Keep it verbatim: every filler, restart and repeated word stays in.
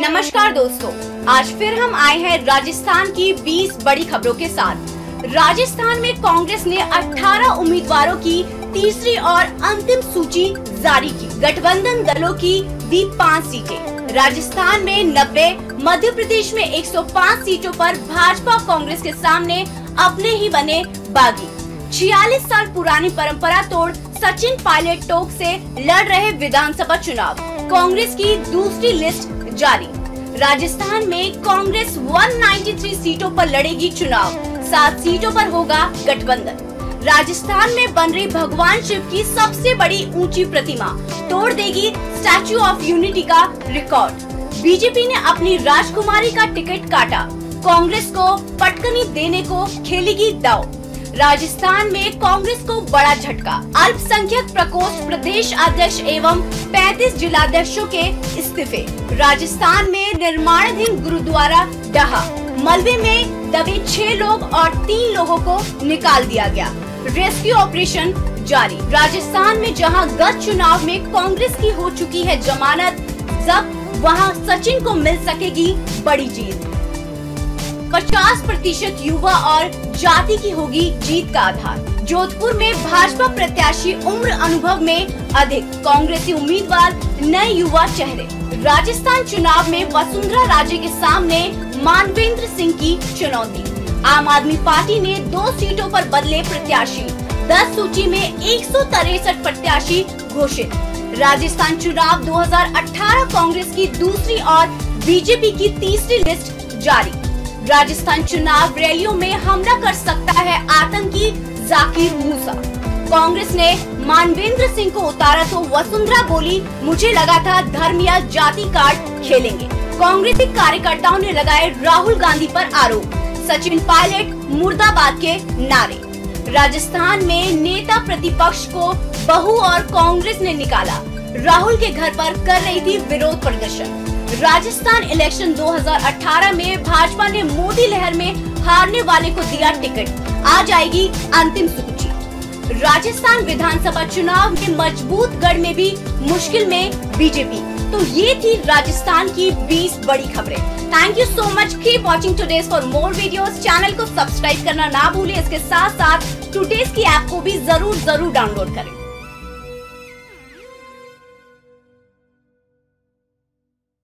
नमस्कार दोस्तों, आज फिर हम आए हैं राजस्थान की बीस बड़ी खबरों के साथ। राजस्थान में कांग्रेस ने अठारह उम्मीदवारों की तीसरी और अंतिम सूची जारी की। गठबंधन दलों की दी पाँच सीटें। राजस्थान में नब्बे, मध्य प्रदेश में एक सौ पाँच सीटों पर भाजपा कांग्रेस के सामने अपने ही बने बागी। छियालीस साल पुरानी परंपरा तोड़ सचिन पायलट टोक से लड़ रहे विधानसभा चुनाव। कांग्रेस की दूसरी लिस्ट जारी। राजस्थान में कांग्रेस एक सौ तिरानवे सीटों पर लड़ेगी चुनाव। सात सीटों पर होगा गठबंधन। राजस्थान में बन रही भगवान शिव की सबसे बड़ी ऊंची प्रतिमा तोड़ देगी स्टैच्यू ऑफ यूनिटी का रिकॉर्ड। बीजेपी ने अपनी राजकुमारी का टिकट काटा। कांग्रेस को पटकनी देने को खेलेगी दांव। राजस्थान में कांग्रेस को बड़ा झटका। अल्पसंख्यक प्रकोष्ठ प्रदेश अध्यक्ष एवं पैंतीस जिलाध्यक्षों के इस्तीफे। राजस्थान में निर्माणाधीन गुरुद्वारा ढहा। मलबे में दबे छह लोग और तीन लोगों को निकाल दिया गया। रेस्क्यू ऑपरेशन जारी। राजस्थान में जहां गत चुनाव में कांग्रेस की हो चुकी है जमानत जब्त, वहां सचिन को मिल सकेगी बड़ी जीत। पचास प्रतिशत युवा और जाति की होगी जीत का आधार। जोधपुर में भाजपा प्रत्याशी उम्र अनुभव में अधिक, कांग्रेसी उम्मीदवार नए युवा चेहरे। राजस्थान चुनाव में वसुंधरा राजे के सामने मानवेंद्र सिंह की चुनौती। आम आदमी पार्टी ने दो सीटों पर बदले प्रत्याशी। दस सूची में एक सौ तिरसठ प्रत्याशी घोषित। राजस्थान चुनाव दो हज़ार अठारह कांग्रेस की दूसरी और बीजेपी की तीसरी लिस्ट जारी। राजस्थान चुनाव रैलियों में हमला कर सकता है आतंकी जाकिर मूसा। कांग्रेस ने मानवेंद्र सिंह को उतारा तो वसुंधरा बोली, मुझे लगा था धर्म या जाति कार्ड खेलेंगे। कांग्रेसी कार्यकर्ताओं ने लगाए राहुल गांधी पर आरोप। सचिन पायलट मुर्दाबाद के नारे। राजस्थान में नेता प्रतिपक्ष को बहू और कांग्रेस ने निकाला। राहुल के घर पर कर रही थी विरोध प्रदर्शन। राजस्थान इलेक्शन दो हज़ार अठारह में भाजपा ने मोदी लहर में हारने वाले को दिया टिकट। आ जाएगी अंतिम सूची। राजस्थान विधानसभा चुनाव के मजबूत गढ़ में भी मुश्किल में बीजेपी। तो ये थी राजस्थान की बीस बड़ी खबरें। Thank you so much. Keep watching today's for more videos. Channel को सब्सक्राइब करना ना भूलें। इसके साथ साथ टुडेज की ऐप को भी जरूर जरूर डाउनलोड करें।